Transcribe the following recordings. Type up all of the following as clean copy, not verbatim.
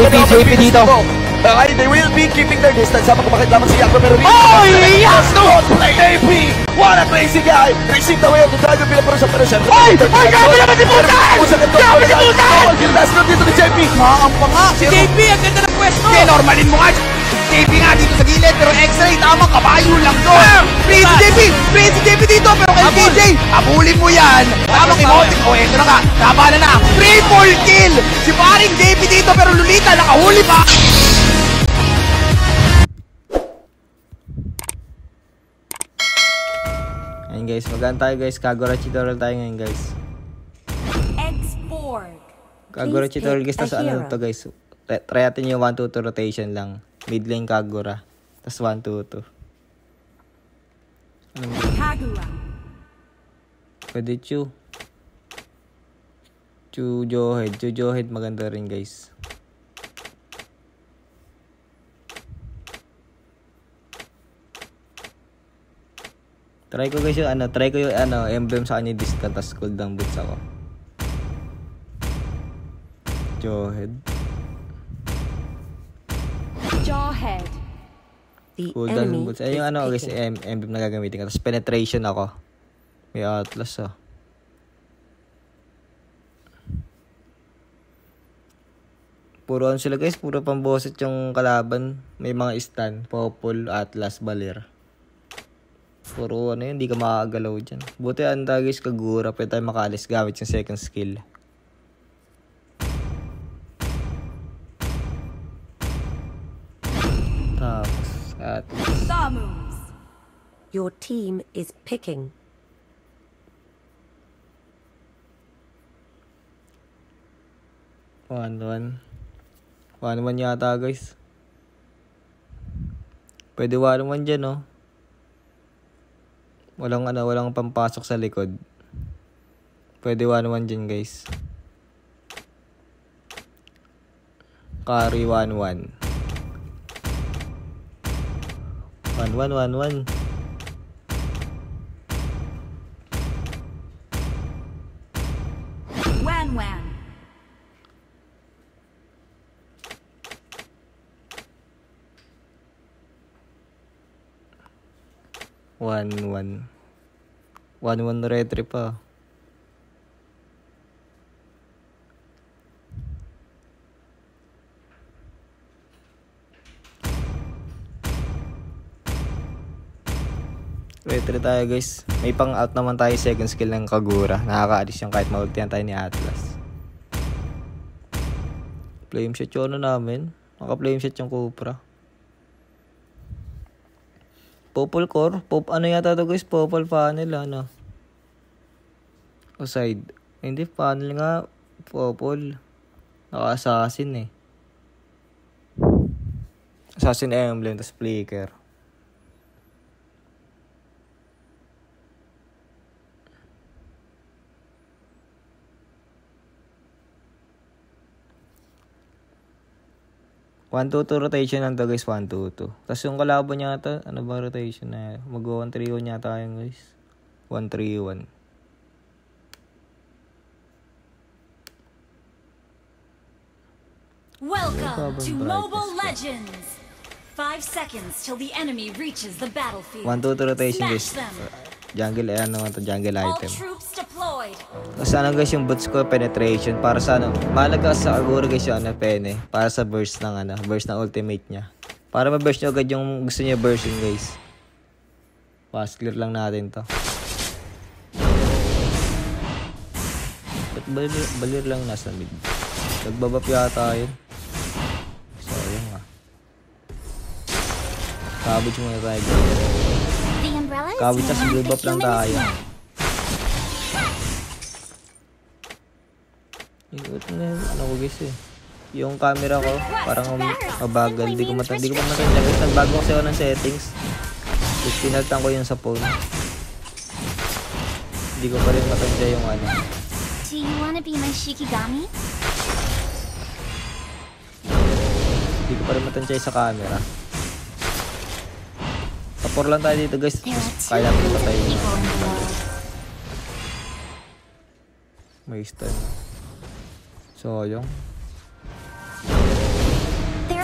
JP dito. Okay, they will be keeping their distance habang kumakit lamang si Yakko pero Oh, yes! No! Play JP! What a crazy guy! Receive the way of the dragon pinapuro sa pero Ay! Ay! Grabe naman si Busan! Grabe si Busan! Last round dito ni JP! Maampa nga! Si JP, ang ganda ng pwesto! Okay, normalin mo nga! JP nga dito sa gilid, pero X-ray, tama, kabayo lang doon! Free si JP! Free si JP dito, pero kay KJ, abulin mo yan! Tamang emotic! O, eto na nga, labanan na! Triple kill! Si paring JP dito, pero Lolita, nakahuli pa! Ayun guys, magaan tayo guys. Kagura tutorial tayo ngayon guys. Kagura tutorial guys. Tapos ano to guys. Try natin yung 1-2-2 rotation lang. Mid lane Kagura. Tapos 1-2-2. Kagura. Pwede Chu. Chu Johead. Chu Johead maganda rin guys. Try ko guys yung emblem sa kanya discount, tas cooldown boots ako. Jawhead. Cooldown boots. Ay yung guys, emblem na gagamitin ko. Tapos penetration ako. May Atlas Puro sila guys, puro pamboset yung kalaban. May mga stun, Popol, Atlas, Balir. Puro yun, hindi ka makakagalaw dyan. Buti guys, Kagura, pwede tayo makalis gamit yung second skill. Tapos, Your team is picking. 1-1 yata guys. Pwede 1-1 dyan Walang pampasok sa likod. Pwede 1-1 dyan guys. Carry 1-1. 1-1. Wan. 1-1 retry pa. Retry tayo guys. May pang out naman tayo second skill ng Kagura. Nakaka-alis yung kahit maultihan tayo ni Atlas. Flame shot yung namin. Naka-flame shot yung Cupra. Popol core. Yata to guys? Popol funnel O side. Hindi, funnel nga. Popol. Naka-assassin Assassin emblem, tas flicker. One, two, rotation lang to guys. 1-2-2. Tapos yung kalaban niya ata, ano ba rotation na? Mag-1-3-1 yata yun guys. 1-3-1. Welcome to Mobile Legends. 5 seconds till the enemy reaches the battlefield. 1-2-2 rotation guys. Jungle, jungle All item. troops deployed. Tapos guys yung boots ko, penetration. Para sa malaga sa Kagura guys yung pene. Para sa burst ng burst ng ultimate niya. Para ma-burst nyo agad yung gusto niya burst guys. Fast clear lang natin to. Ba't balir lang nasa mid? Nagbabap yata yun. So yun Cabbage muna tayo guys. Cabbage tas build up lang tayo. Ano ko guys yung camera ko parang mabagal, di ko pa matanda guys. Nagbago kasi ako ng settings, tapos pinaltan ko yun sa phone, hindi ko pa rin matanda yung Do you wanna be my Shikigami? Hindi ko pa rin matanda sa camera. Kapor lang tayo dito guys, kaya natin patayin may stun. So yung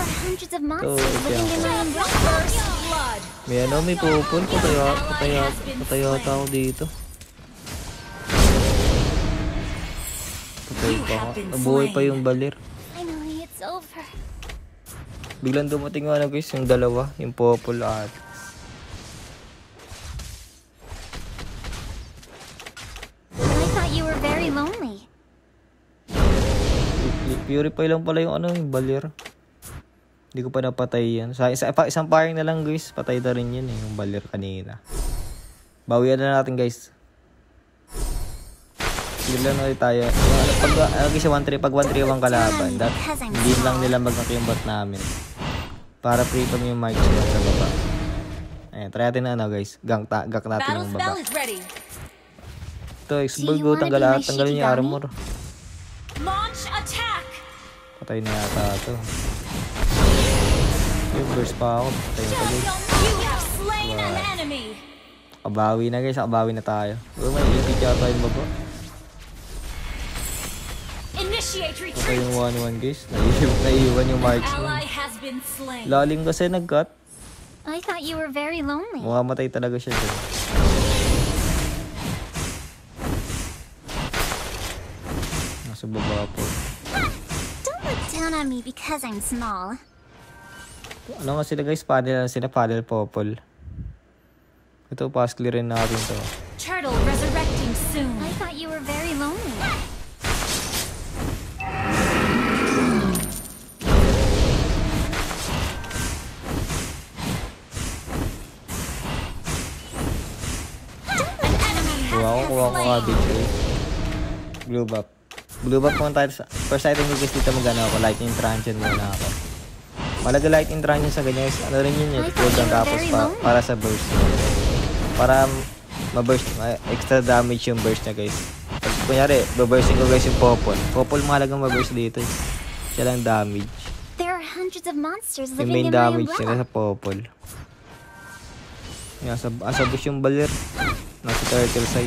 There are hundreds of monsters kaya living in my umbrella. First blood. may pupol. Patay yata ako dito. Patay pa ako. Nabuhay pa yung balir. Finally, it's over. Biglang dumating nga guys, yung dalawa. Yung pupol at I thought you were very lonely. purify lang pala yung yung balir. Hindi ko pa napatay yan. Isang firing na lang guys. Patay na rin yun yung balir kanina. Bawian na natin guys. Yun lang ulit tayo. Guys, 1-3 pag 1-3 ang kalaban. Hindi lang nila mag-knock yung bot namin. Para pre-tom yung mic sa baba. Ayan, try natin na guys. Gank natin yung Battle baba. spell is ready. Ito, X-Ball go. Tanggalin yung armor. Launch attack. Patay na yata ito. Yung burst pa ako. Patay na guys. You have slain an enemy. Kabawi na guys. Kabawi na tayo. May ipit yata yung baba. Initiate Patay retreat. yung 1-1 guys. Naiiwan yung marksman. Ally has been slain. Laling kasi nag-cut. I thought you were very lonely. Mamamatay talaga siya dyan. Nasa baba po. Don't look down on me because I'm small. Ano nga sila guys? Paddle sila. Paddle popol. Ito, pass clear rin natin to. Turtle resurrecting soon. I thought you were very lonely. Kuha ko cabbage eh. Blue buff. Blue buff muna tayo. First item ko guys dito magana ako. Lightning Transient muna ako. Malaga Lightning Transient sa ganyan guys. Ano rin yun yun? Cooldown tapos para sa burst. Para ma-burst. Extra damage yung burst niya guys. Pag kunyari, babursting ko guys yung Popol. Popol mahalagang ma-burst dito. Siya lang damage. There are hundreds of monsters Yung living main in my damage nila umbrella. sa Popol. Nasa bush yung balir. Nasa turtle site.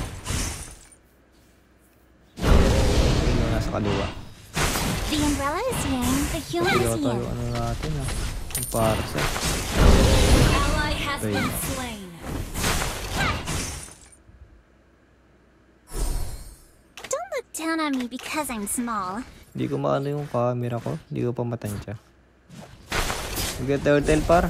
Ayun, nasa kaliwa. The umbrella is yang, the human is Kaya tayo yang. ano natin yung parsa. Ally has been slain. Don't look down on me because I'm small. Hindi ko maano yung camera ko. Hindi ko pa matansya. Sige, turtle par.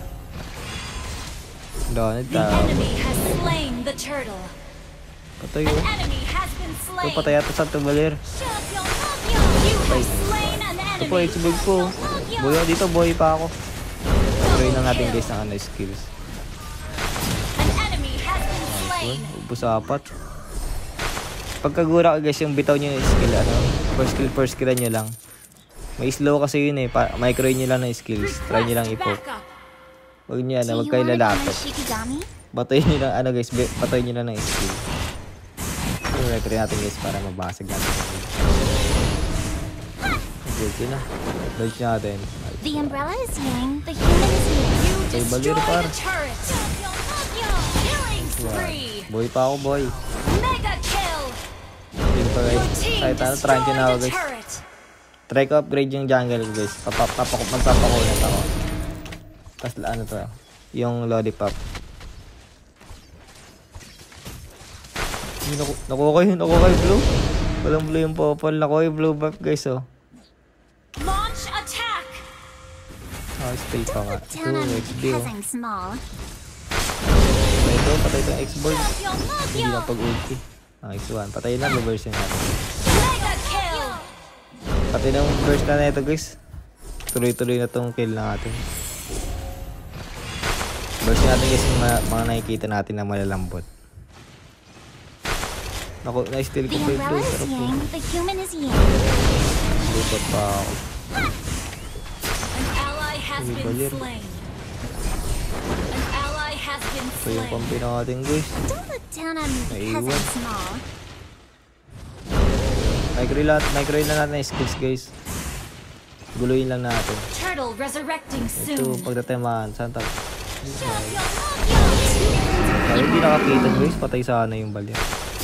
Donald The tao. enemy has slain the turtle. Patay An yun. enemy has been Ito slain. patay yata sa tubalir. You have slain an Ito po, enemy. X-Bug ko. Boy, dito boy pa ako. Try na natin guys ng skills. An enemy has been slain. Ubus apat. Pagkagura ko guys yung bitaw nyo yung skill. First skill nyo lang. May slow kasi yun eh. Micro nyo lang ng skills. Try nyo lang Request i-poke. backup. Huwag nyo Do huwag you kayo want to be my lalapit. Shikigami? Batayin nyo lang, guys, batayin nyo lang ng skill. Yung record natin guys para mabasag natin. Okay na. Dodge natin. The umbrella is yang, the human is yang. You Ay, balir, destroy par. the turret. Killing spree. Boy pa ako, boy. Mega kill. Hindi pa guys. Your team Kahit ano, destroyed try na ako the guys. turret. Try ko upgrade yung jungle ko guys. Magpapakulat ako. Tapos ano to, yung lollipop. Nakuha kayo blue. Walang blue yung popol. Nakuha yung blue buff guys oh. Launch attack. Stay pa nga. Look down on me XD because oh. I'm small. Patay ito X-Board. Hindi na pag-ulti. Nice one. Patay na, reverse natin. Mega kill. Patay na yung burst na ito guys. Tuloy-tuloy na tong kill natin. Burst natin guys yung mga nakikita natin na malalambot. Naku, na-steal ko The pa yung umbrella blue. is Sarap po. yang, the human is yang. Lupat pa ako. An ally has Uy, been balir. slain. An ally has been Ito yung slain. pampi natin guys. Don't look down on me because Naiwan. I'm small. Micro na natin yung skills guys. Guluhin lang natin. Turtle resurrecting Ito, soon. pagdatamaan. Saan tayo? Kaya hindi nakakita guys. Patay sana yung balir.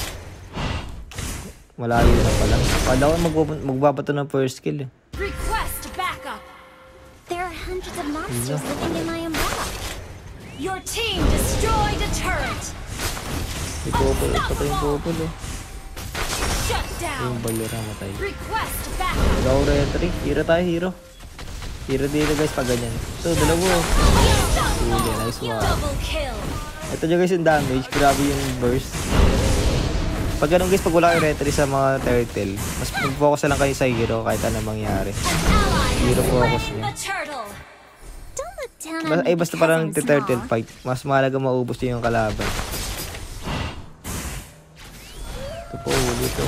Malayo na pala. Kala ko magbabato ng first kill eh. Request backup. There are hundreds of of monsters living in my umbrella. Your team destroyed a turret. May popol. Patay yung popol eh. Shut Yung down. balera matay. Request backup. Go retry. Hero tayo, hero. Hero dito guys pag ganyan. Ito, dalawa. Uli, nice one. Double kill. Ito nyo guys yung damage. Grabe yung burst. Pag ganun guys, pag wala kayo retry sa mga turtle, mas mag-focus na lang kayo sa hero kahit anong mangyari. Hero focus Slain niya. the turtle. Don't look down on me Ay, basta because parang I'm turtle small. fight. Mas mahalaga maubos nyo yung kalaban. Ito po, huli ito.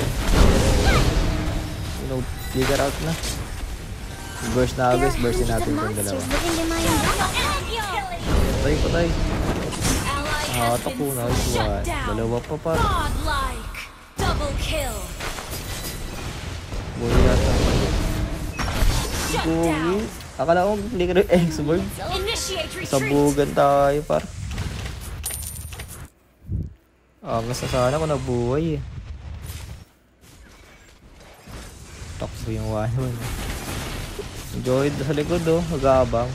Flicker out na. Burst na There are guys, burstin hundreds of natin itong monsters dalawa. living in my umbrella. Patay, patay. Ally Ah, has tapo been na. Nice shut one. down. Dalawa pa pa. Godlike. Double kill. Buhay yata. Shut Buhay. down. Akala ko flicker yung X-Board. Initiate retreat. Sabugan tayo par. Basta sana ako nabuhay eh. Takbo yung 1-1. Enjoy sa likod oh, mag-aabang.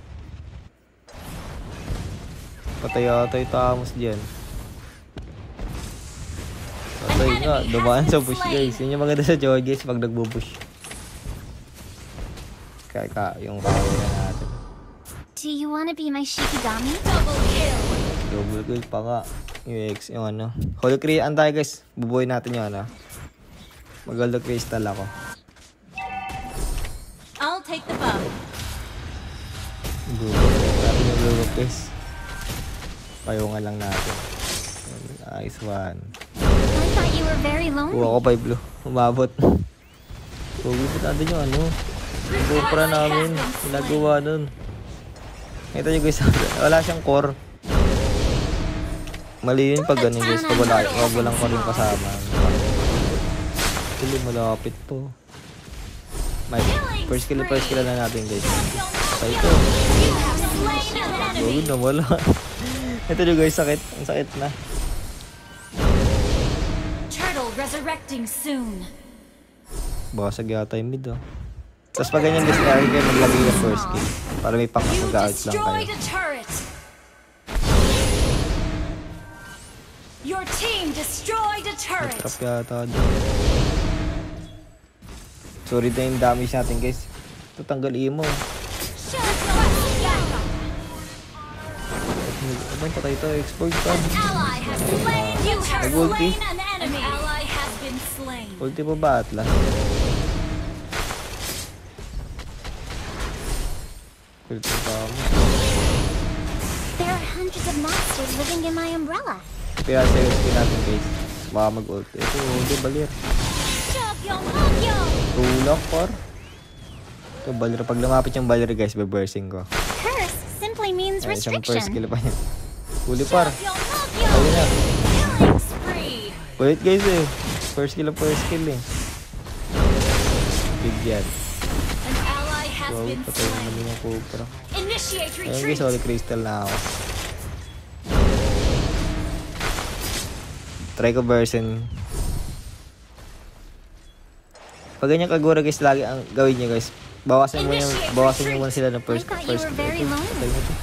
Patay ata yung Tamos dyan. Patay nga, dumaan sa bush guys. Yun yung maganda sa Joy guys pag nagbo-bush. Kaya yung kaya natin. Do you wanna be my Shikigami? Double kill. Double kill pa nga. Yung X, yung ano. Holy Crystal tayo guys. Bubuhay natin yung ano. Mag-Holy Crystal ako. I'll take the bow. Bubuhay natin yung Blue guys. Payungan lang natin. Nice one. I thought you were very lonely. Kuha ko 5 blue. Umabot. Huwag po natin yung ano. Yung GoPro namin. Ginagawa nun. Ito yung guys. Wala siyang core. Mali yun pag ganun guys. Pag walang core yung kasama. Actually malapit po. May first kill na natin guys. Sa ito. You have slain an enemy. Huwag na wala. Ito yung guys. Sakit. Ang sakit na. Turtle resurrecting soon. Basag yata yung mid oh. Tapos pag ganyan guys, kaya kayo maglagay ng first kill. Para may You pang-out lang kayo. destroyed a turret. Your team destroyed a turret. Trap yata doon. Sorry na yung damage natin guys. Ito tanggal imo. Abang patay ito. Export pa. Ally has slain. You have Nag-ulti. slain an enemy. An ally has been slain. Ulti pa ba Atlas? Ulti pa mo. There are hundreds of monsters living in my umbrella. Kaya sa skill natin guys. Baka mag-ulti. Ito hindi balir. Tulak par. Ito balir. Pag lumapit yung balir guys, bebursing ko. Curse simply means Ay, isang first restriction. kill pa niya. Huli par. Ayun na. Killing spree. Wait guys eh. First kill eh. Big yan. An ally has Wow, been patay na slain. naman yung Cobra. Initiate Ayun retreat. guys, Holy Crystal na ako. Try ko version. Pag ganyan kagura guys, lagi ang gawin nyo guys. Bawasan nyo muna sila ng first I thought you were very kill. lonely. Patay mo to.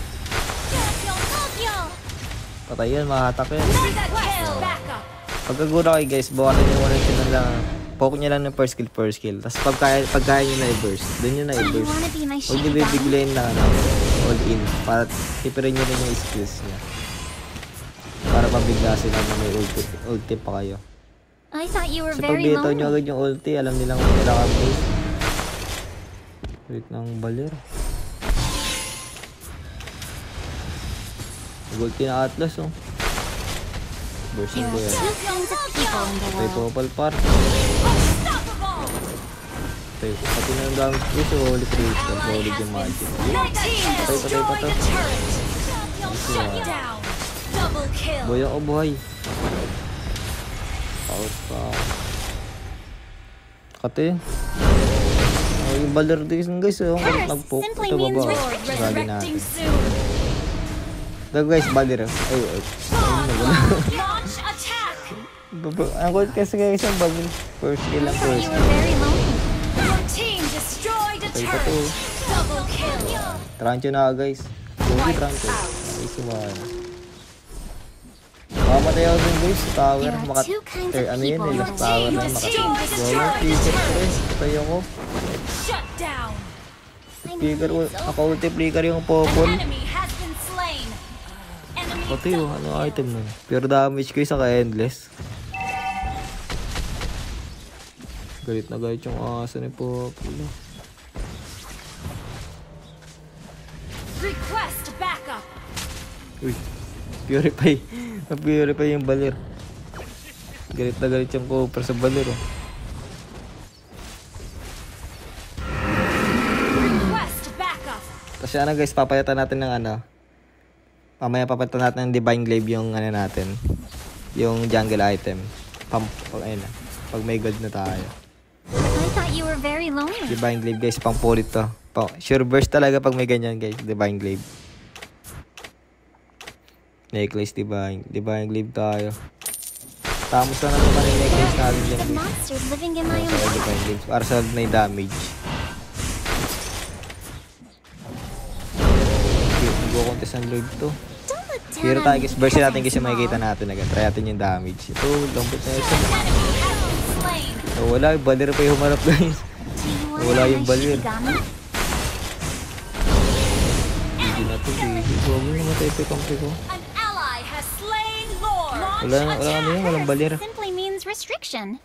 Patay yan, makahatak yan. Mega kill. Backup. Pag kagura kayo guys, bawasan nyo muna sila lang. Poke nyo lang ng first kill. Tapos pag kaya nyo na i-burst, doon nyo na Do you i-burst. wanna be my Huwag nyo Shikigami? bibiglayin na all in. Para tipirin nyo rin yung skills niya. Para mabigla sila na may ulti pa kayo. I thought you were Kasi pag very bitaw nyo lonely. agad yung ulti, alam nilang kailangan boost. Wait ng balir. Ulti na Atlas oh. Bursting There ko are yan. two kinds of people in the May world. popal par. Unstoppable. Pati na yung gamit ko sa Holy Crystal. Solid yung magic. Your team destroyed a turret. Shut Yeah. down. Double kill. Boy ako buhay. Out pa. Kate. Ay, yung baler din guys. Yung Curse nag-poke. simply Ito means baba. Lord Rally resurrecting natin. soon. Ito guys, baler. Ay, Launch attack. ang gold kasi guys ang baler. First kill I lang thought first. you were very lonely. Your team destroyed a Patay pa to. turret. Double kill. Trancho na guys. Gogi Trancho. Ay, sumana. Makamatay ako dun guys sa tower. There are two kinds of Ano yun people. eh, last tower na Destroyed the Gogi, speaker ko eh. Patay ako. Shut down. Speaker ko. Naka-ulti flicker yung An popol. enemy has been slain. Enemy Patay oh, ano item nun? Pure damage ko sa ka-endless. Galit na galit yung asa ni popol. request backup. Uy, purify. Na-purify yung balir. Galit na galit yung copper sa balir oh. Request backup. Kasi ano guys, papayatan natin ng ano. Mamaya papalitan natin ng Divine Glaive yung ano natin. Yung jungle item. Ayun na. Pag may gold na tayo. I thought you were very lonely. Divine Glaive guys, pang pulit to. Sure burst talaga pag may ganyan guys, Divine Glaive. Necklace Divine Glaive tayo. Tamos na naman yung necklace natin dyan The guys. monsters living in my Sa umbrella. Divine Glaive, para sa na yung damage. Mag-contest ng Lord to. Don't look down Hero on tayo me guys, burst because natin I'm kasi small. makikita natin agad. Try natin yung damage. Ito, lambot na ito. Enemy has been slain. Wala, yung balir pa yung humarap guys. Do you want Wala my yung balir. Shikigami? Hindi na to, baby. Huwag mo namatay pa yung kampi ko. An ally has slain Lord. Wala ano yun, walang balir. Simply means restriction.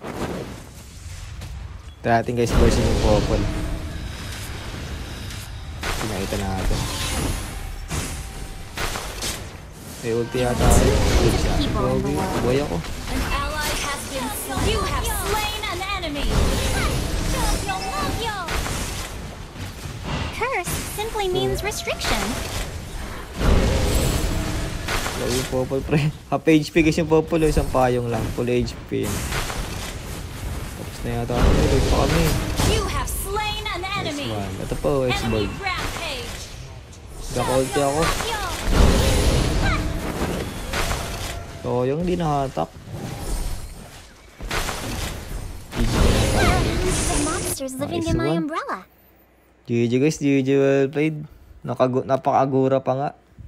Try natin guys, burst yung popol. Pinakita natin. May ulti yata ako. Gogi, buhay ako. An ally has been slain. You have slain an enemy. Curse simply means restriction. Wala yung popol pre. Half HP guys yung popol, isang payong lang. Full HP. Tapos na yata ako. Wait pa kami. You have slain an Nice enemy. one. Ito po, Enemy X-Boy. rampage. Naka-ulti ako. So, yung hindi nakatak. There are hundreds of monsters living Nice in my one. umbrella. GG guys, GG well played. Napaka-agura pa nga.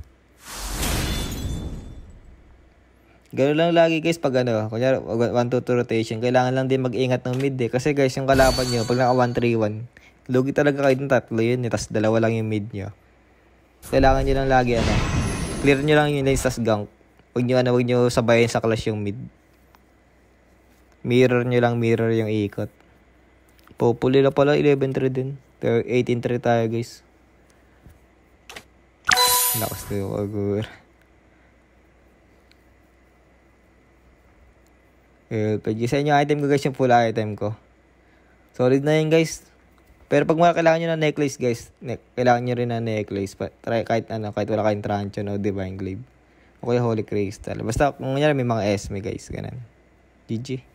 Gano'n lang lagi guys pag ano, kunyari 1-2 rotation, kailangan lang din mag-ingat ng mid eh. Kasi guys, yung kalaban nyo, pag naka 1-3-1, lugi talaga kayo ng tatlo yun eh, tas dalawa lang yung mid nyo. Kailangan nyo lang lagi ano, clear nyo lang yung lanes tas gank. Huwag nyo sabayin sa clash yung mid. Mirror nyo lang, mirror yung ikot. Populi na pala, 11-3 din. 18-3 tayo guys. Lakas na yung agur. Pag sa inyo item ko guys, yung full item ko. Solid na yun guys. Pero pag kailangan nyo ng necklace guys, kailangan nyo rin ng necklace. Try kahit wala kayong Trancho o Divine Glaive. O kaya Holy Crystal. Basta kung may mga Esme guys, ganun. GG.